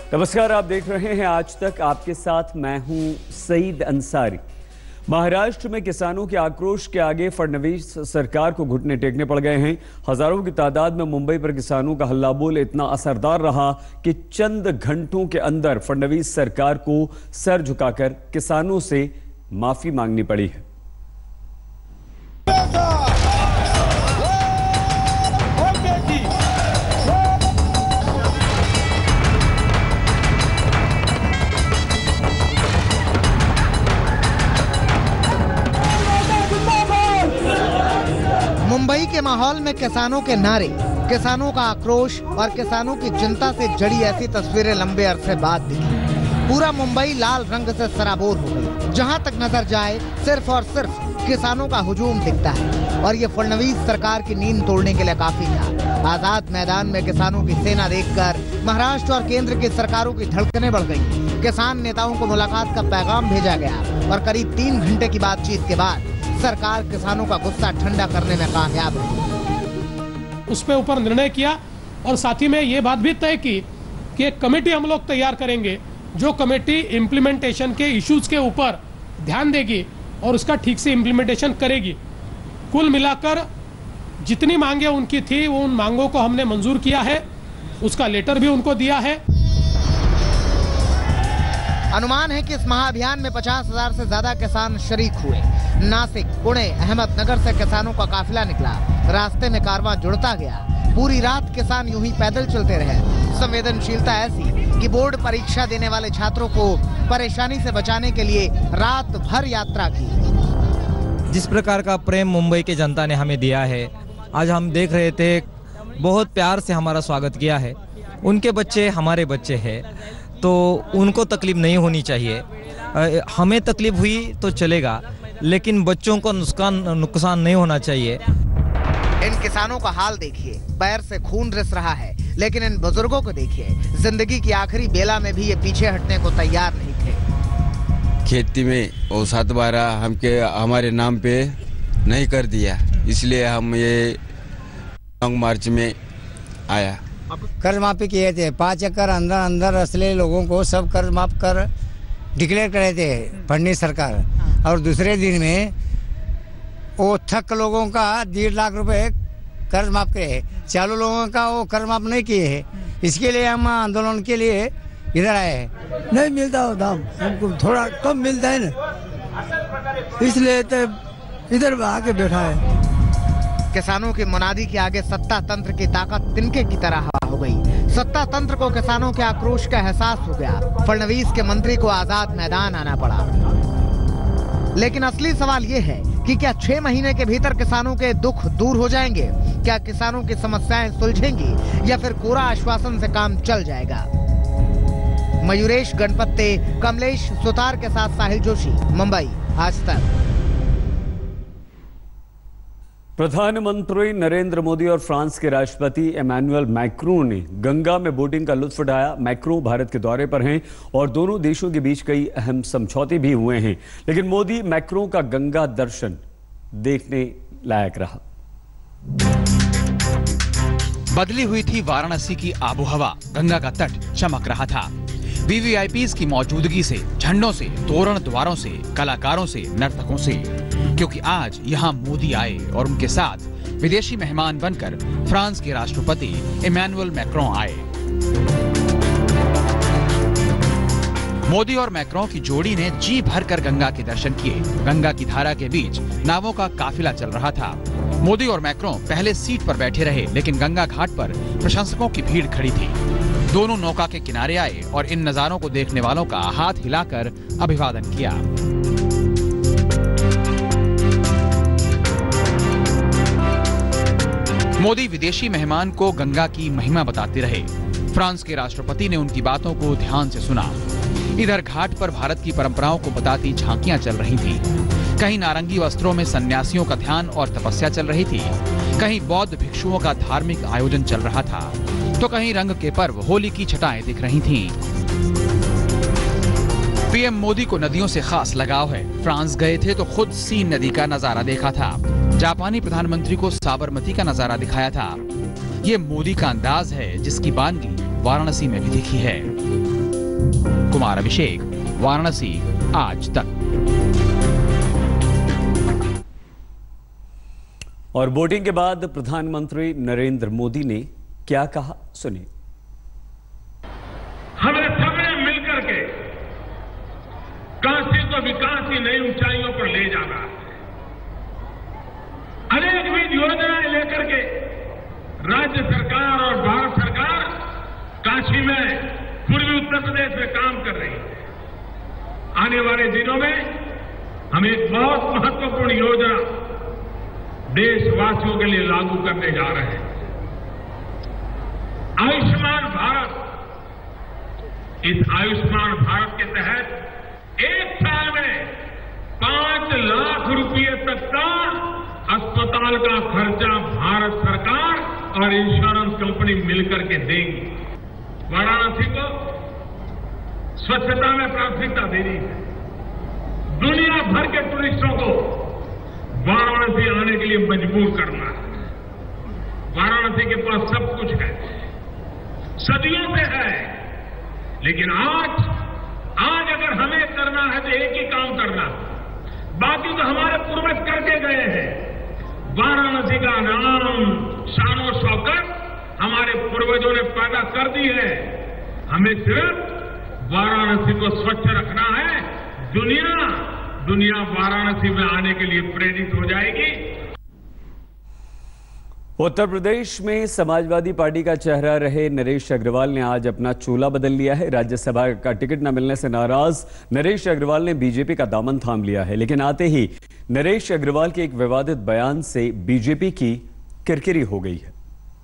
नमस्कार, आप देख रहे हैं आज तक। आपके साथ मैं हूं सईद अंसारी। महाराष्ट्र में किसानों के आक्रोश के आगे फडणवीस सरकार को घुटने टेकने पड़ गए हैं। हजारों की तादाद में मुंबई पर किसानों का हल्ला बोल इतना असरदार रहा कि चंद घंटों के अंदर फडणवीस सरकार को सर झुकाकर किसानों से माफी मांगनी पड़ी है। मुंबई के माहौल में किसानों के नारे, किसानों का आक्रोश और किसानों की चिंता से जड़ी ऐसी तस्वीरें लंबे अरसे बाद दिखी। पूरा मुंबई लाल रंग से सराबोर हो गई। जहां तक नजर जाए सिर्फ और सिर्फ किसानों का हुजूम दिखता है और ये फडणवीस सरकार की नींद तोड़ने के लिए काफी था। आजाद मैदान में किसानों की सेना देखकर महाराष्ट्र और केंद्र की सरकारों की धड़कनें बढ़ गयी। किसान नेताओं को मुलाकात का पैगाम भेजा गया और करीब 3 घंटे की बातचीत के बाद सरकार किसानों का गुस्सा ठंडा करने में कामयाब रही। उस पे ऊपर निर्णय किया और साथ ही में ये बात भी तय की कि एक कमेटी हम लोग तैयार करेंगे, जो कमेटी इम्प्लीमेंटेशन के इश्यूज के ऊपर ध्यान देगी और उसका ठीक से इम्प्लीमेंटेशन करेगी। कुल मिलाकर जितनी मांगे उनकी थी वो उन मांगों को हमने मंजूर किया है, उसका लेटर भी उनको दिया है। अनुमान है कि इस महाअभियान में 50,000 से ज्यादा किसान शरीक हुए। नासिक, पुणे, अहमदनगर से किसानों का काफिला निकला। रास्ते में कारवां जुड़ता गया। पूरी रात किसान यूं ही पैदल चलते रहे। संवेदनशीलता ऐसी कि बोर्ड परीक्षा देने वाले छात्रों को परेशानी से बचाने के लिए रात भर यात्रा की। जिस प्रकार का प्रेम मुंबई की जनता ने हमें दिया है, आज हम देख रहे थे, बहुत प्यार से हमारा स्वागत किया है। उनके बच्चे हमारे बच्चे हैं, तो उनको तकलीफ नहीं होनी चाहिए। हमें तकलीफ हुई तो चलेगा, लेकिन बच्चों को नुकसान नहीं होना चाहिए। इन किसानों का हाल देखिए, पैर से खून रिस रहा है, लेकिन इन बुजुर्गों को देखिए, जिंदगी की आखिरी बेला में भी ये पीछे हटने को तैयार नहीं थे। खेती में वो 7/12 हमारे नाम पे नहीं कर दिया, इसलिए हम ये लॉन्ग मार्च में आया। कर्ज माफी किए थे 5 एकड़ अंदर असले लोगों को सब कर्ज माफ कर डिक्लेयर करे थे फडणवीस सरकार। और दूसरे दिन में वो थक लोगों का 1.5 लाख रुपए कर्ज माफ करे, चालू लोगों का वो कर्ज माफ नहीं किए है। इसके लिए हम आंदोलन के लिए इधर आए हैं। नहीं मिलता हो दाम, हमको थोड़ा कम मिलता है ना, इसलिए तो इधर आके बैठा है। किसानों की मुनादी के आगे सत्ता तंत्र की ताकत तिनके की तरह हवा हो गई। सत्ता तंत्र को किसानों के आक्रोश का एहसास हो गया। फडणवीस के मंत्री को आजाद मैदान आना पड़ा। लेकिन असली सवाल ये है कि क्या 6 महीने के भीतर किसानों के दुख दूर हो जाएंगे? क्या किसानों की समस्याएं सुलझेंगी या फिर कोरा आश्वासन से काम चल जाएगा? मयूरेश गणपत्ते, कमलेश सुतार के साथ साहिल जोशी, मुंबई, आज तक। प्रधानमंत्री नरेंद्र मोदी और फ्रांस के राष्ट्रपति इमैनुअल मैक्रों ने गंगा में बोटिंग का लुत्फ उठाया। मैक्रों भारत के दौरे पर हैं और दोनों देशों के बीच कई अहम समझौते भी हुए हैं, लेकिन मोदी मैक्रों का गंगा दर्शन देखने लायक रहा। बदली हुई थी वाराणसी की आबोहवा, गंगा का तट चमक रहा था। वीवीआईपीज़ की मौजूदगी से, झंडों से, तोरण द्वारों से, कलाकारों से, नर्तकों से, क्योंकि आज यहाँ मोदी आए और उनके साथ विदेशी मेहमान बनकर फ्रांस के राष्ट्रपति इमैनुअल मैक्रों आए। मोदी और मैक्रों की जोड़ी ने जी भरकर गंगा के दर्शन किए। गंगा की धारा के बीच नावों का काफिला चल रहा था। मोदी और मैक्रों पहले सीट पर बैठे रहे, लेकिन गंगा घाट पर प्रशंसकों की भीड़ खड़ी थी। दोनों नौका के किनारे आए और इन नजारों को देखने वालों का हाथ हिलाकर अभिवादन किया। मोदी विदेशी मेहमान को गंगा की महिमा बताते रहे। फ्रांस के राष्ट्रपति ने उनकी बातों को ध्यान से सुना। इधर घाट पर भारत की परंपराओं को बताती झांकियां चल रही थी। कहीं नारंगी वस्त्रों में सन्यासियों का ध्यान और तपस्या चल रही थी, कहीं बौद्ध भिक्षुओं का धार्मिक आयोजन चल रहा था, तो कहीं रंग के पर्व होली की छटाएं दिख रही थीं। पीएम मोदी को नदियों से खास लगाव है। फ्रांस गए थे तो खुद सीन नदी का नजारा देखा था। जापानी प्रधानमंत्री को साबरमती का नजारा दिखाया था। ये मोदी का अंदाज है, जिसकी बानगी वाराणसी में भी दिखी है। कुमार अभिषेक, वाराणसी, आज तक। और वोटिंग के बाद प्रधानमंत्री नरेंद्र मोदी ने क्या कहा, सुनिए। हमें सबने मिलकर के काशी को विकास की नई ऊंचाइयों पर ले जाना है। अनेकविध योजनाएं लेकर के राज्य सरकार और भारत सरकार काशी में, पूर्वी उत्तर प्रदेश में काम कर रही है। आने वाले दिनों में हम एक बहुत महत्वपूर्ण योजना देशवासियों के लिए लागू करने जा रहे हैं। आयुष्मान भारत। इस आयुष्मान भारत के तहत एक साल में 5 लाख रुपए तक का अस्पताल का खर्चा भारत सरकार और इंश्योरेंस कंपनी मिलकर के देंगी। वाराणसी को स्वच्छता में प्राथमिकता देनी है। दुनिया भर के टूरिस्टों को वाराणसी आने के लिए मजबूर करना है। वाराणसी के पास सब कुछ है, सदियों से है, लेकिन आज अगर हमें करना है तो एक ही काम करना, बाकी तो हमारे पूर्वज करके गए हैं। वाराणसी का नाम, शान और शौकत हमारे पूर्वजों ने पैदा कर दी है। हमें सिर्फ वाराणसी को स्वच्छ रखना है। दुनिया वाराणसी में आने के लिए प्रेरित हो जाएगी। उत्तर प्रदेश में समाजवादी पार्टी का चेहरा रहे नरेश अग्रवाल ने आज अपना चोला बदल लिया है। राज्यसभा का टिकट न मिलने से नाराज नरेश अग्रवाल ने बीजेपी का दामन थाम लिया है, लेकिन आते ही नरेश अग्रवाल के एक विवादित बयान से बीजेपी की किरकिरी हो गई है।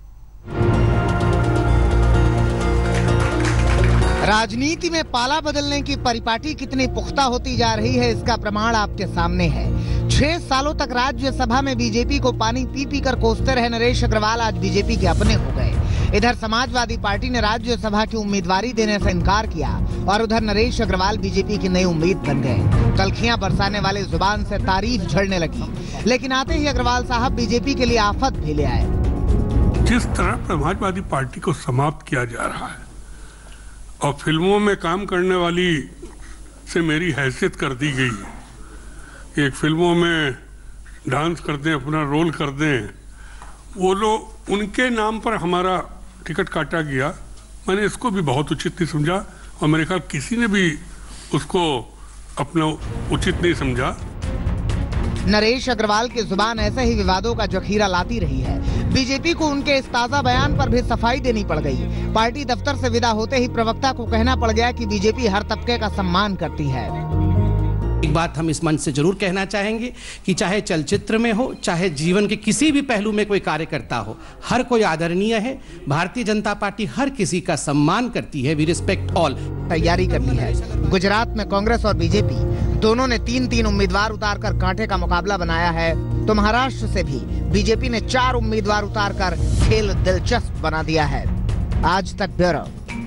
राजनीति में पाला बदलने की परिपाटी कितनी पुख्ता होती जा रही है, इसका प्रमाण आपके सामने है। 6 सालों तक राज्यसभा में बीजेपी को पानी पी पी कर कोसते रहे नरेश अग्रवाल आज बीजेपी के अपने हो गए। इधर समाजवादी पार्टी ने राज्यसभा की उम्मीदवारी देने से इनकार किया और उधर नरेश अग्रवाल बीजेपी की नई उम्मीद बन गए। तलखियां बरसाने वाले जुबान से तारीफ झड़ने लगी, लेकिन आते ही अग्रवाल साहब बीजेपी के लिए आफत भी ले आए। जिस तरह समाजवादी पार्टी को समाप्त किया जा रहा है और फिल्मों में काम करने वाली से मेरी हैसियत कर दी गई है, एक फिल्मों में डांस कर दें, अपना रोल कर दें, वो लोग उनके नाम पर हमारा टिकट काटा गया। मैंने इसको भी बहुत उचित नहीं समझा और मेरे ख्याल किसी ने भी उसको अपना उचित नहीं समझा। नरेश अग्रवाल की जुबान ऐसे ही विवादों का जखीरा लाती रही है। बीजेपी को उनके इस ताजा बयान पर भी सफाई देनी पड़ गई। पार्टी दफ्तर से विदा होते ही प्रवक्ता को कहना पड़ गया कि बीजेपी हर तबके का सम्मान करती है। एक बात हम इस मंच से जरूर कहना चाहेंगे कि चाहे चलचित्र में हो, चाहे जीवन के किसी भी पहलू में कोई कार्य करता हो, हर कोई आदरणीय है। भारतीय जनता पार्टी हर किसी का सम्मान करती है। We respect all. तैयारी कर ली है। गुजरात में कांग्रेस और बीजेपी दोनों ने 3-3 उम्मीदवार उतारकर कांटे का मुकाबला बनाया है, तो महाराष्ट्र से भी बीजेपी ने 4 उम्मीदवार उतारकर खेल दिलचस्प बना दिया है। आज तक ब्यूरो।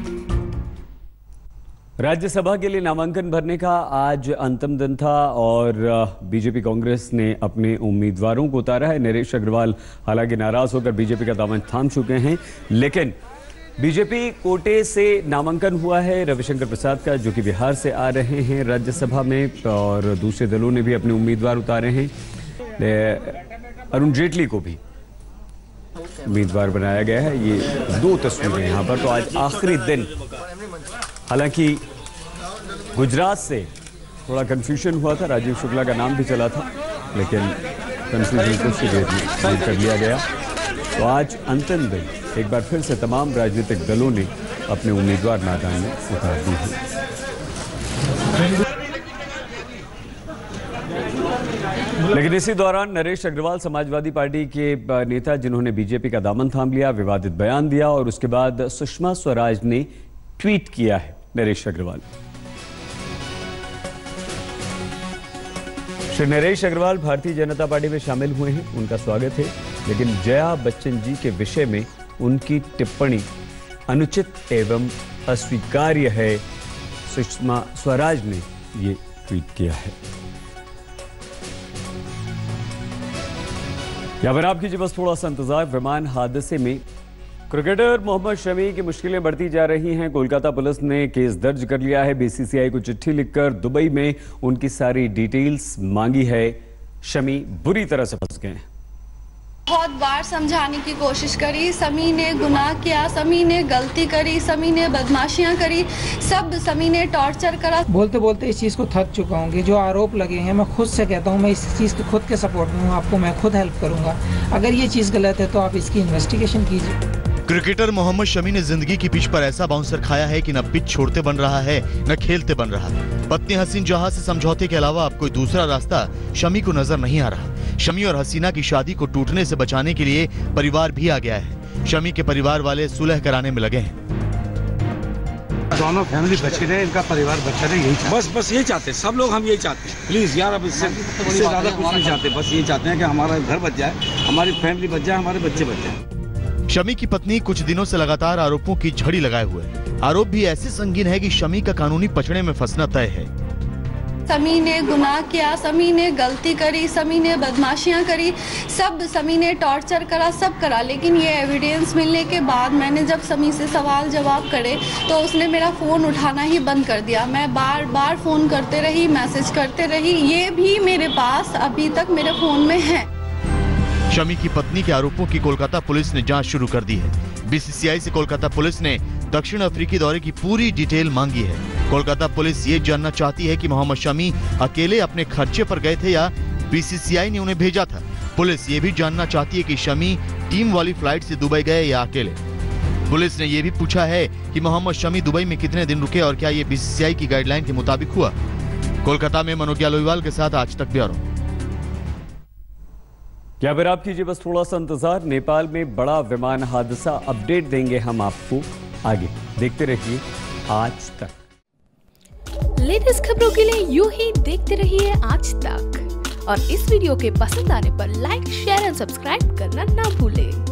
राज्यसभा के लिए नामांकन भरने का आज अंतिम दिन था और बीजेपी कांग्रेस ने अपने उम्मीदवारों को उतारा है। नरेश अग्रवाल हालांकि नाराज होकर बीजेपी का दामन थाम चुके हैं, लेकिन बीजेपी कोटे से नामांकन हुआ है रविशंकर प्रसाद का, जो कि बिहार से आ रहे हैं राज्यसभा में, और दूसरे दलों ने भी अपने उम्मीदवार उतारे हैं। अरुण जेटली को भी उम्मीदवार बनाया गया है। ये 2 तस्वीरें यहाँ पर। तो आज आखिरी दिन, हालांकि गुजरात से थोड़ा कंफ्यूजन हुआ था, राजीव शुक्ला का नाम भी चला था, लेकिन कंफ्यूजन कुछ ही देर में दूर कर लिया गया। तो आज अंतिम दिन एक बार फिर से तमाम राजनीतिक दलों ने अपने उम्मीदवार मैदान में उतार दिए हैं। लेकिन इसी दौरान नरेश अग्रवाल समाजवादी पार्टी के नेता, जिन्होंने बीजेपी का दामन थाम लिया, विवादित बयान दिया और उसके बाद सुषमा स्वराज ने ट्वीट किया है नरेश अग्रवाल। श्री नरेश अग्रवाल भारतीय जनता पार्टी में शामिल हुए हैं, उनका स्वागत है, लेकिन जया बच्चन जी के विषय में उनकी टिप्पणी अनुचित एवं अस्वीकार्य है। सुषमा स्वराज ने ये ट्वीट किया है। या फिर आप कीजिए बस थोड़ा सा इंतजार। विमान हादसे में क्रिकेटर मोहम्मद शमी की मुश्किलें बढ़ती जा रही हैं। कोलकाता पुलिस ने केस दर्ज कर लिया है। बीसीसीआई को चिट्ठी लिखकर दुबई में उनकी सारी डिटेल्स मांगी है। शमी बुरी तरह से फंस गए हैं। बहुत बार समझाने की कोशिश करी, समी ने गुनाह किया, समी ने गलती करी, समी ने बदमाशियां करी, सब समी ने टॉर्चर करा। बोलते बोलते इस चीज़ को थक चुका हूँ कि जो आरोप लगे हैं, मैं खुद से कहता हूँ मैं इस चीज़ के खुद के सपोर्ट में हूँ, आपको मैं खुद हेल्प करूँगा। अगर ये चीज़ गलत है तो आप इसकी इन्वेस्टिगेशन कीजिए। क्रिकेटर मोहम्मद शमी ने जिंदगी की पिच पर ऐसा बाउंसर खाया है कि न पिच छोड़ते बन रहा है न खेलते बन रहा। पत्नी हसीन जहां से समझौते के अलावा अब कोई दूसरा रास्ता शमी को नजर नहीं आ रहा। शमी और हसीना की शादी को टूटने से बचाने के लिए परिवार भी आ गया है। शमी के परिवार वाले सुलह कराने में लगे हैं। दोनों फैमिली बचे रहे, इनका परिवार बचा रहे, यही बस यही चाहते हैं सब लोग। हम यही चाहते हैं, प्लीज यार, अब इससे ज्यादा कुछ नहीं चाहते। बस ये चाहते हैं कि हमारा घर बच जाए, हमारी फैमिली बच जाए, हमारे बच्चे बच जाए। शमी की पत्नी कुछ दिनों से लगातार आरोपों की झड़ी लगाए हुए है। आरोप भी ऐसे संगीन है कि शमी का कानूनी पचड़े में फंसना तय है। समी ने गुनाह किया, समी ने गलती करी, समी ने बदमाशियां करी, सब समी ने टॉर्चर करा, सब करा। लेकिन ये एविडेंस मिलने के बाद मैंने जब समी से सवाल जवाब करे तो उसने मेरा फ़ोन उठाना ही बंद कर दिया। मैं बार बार फ़ोन करते रही, मैसेज करते रही, ये भी मेरे पास अभी तक मेरे फ़ोन में है। शमी की पत्नी के आरोपों की कोलकाता पुलिस ने जांच शुरू कर दी है। बीसीसीआई से कोलकाता पुलिस ने दक्षिण अफ्रीकी दौरे की पूरी डिटेल मांगी है। कोलकाता पुलिस ये जानना चाहती है कि मोहम्मद शमी अकेले अपने खर्चे पर गए थे या बीसीसीआई ने उन्हें भेजा था। पुलिस ये भी जानना चाहती है कि शमी टीम वाली फ्लाइट से दुबई गए या अकेले। पुलिस ने यह भी पूछा है कि मोहम्मद शमी दुबई में कितने दिन रुके और क्या ये बीसीसीआई की गाइडलाइन के मुताबिक हुआ। कोलकाता में मनोज्ञा लोईवाल के साथ आज तक ब्यूरो। क्या फिर आप कीजिए बस थोड़ा सा इंतजार। नेपाल में बड़ा विमान हादसा, अपडेट देंगे हम आपको आगे। देखते रहिए आज तक। लेटेस्ट खबरों के लिए यूं ही देखते रहिए आज तक और इस वीडियो के पसंद आने पर लाइक, शेयर एंड सब्सक्राइब करना ना भूलें।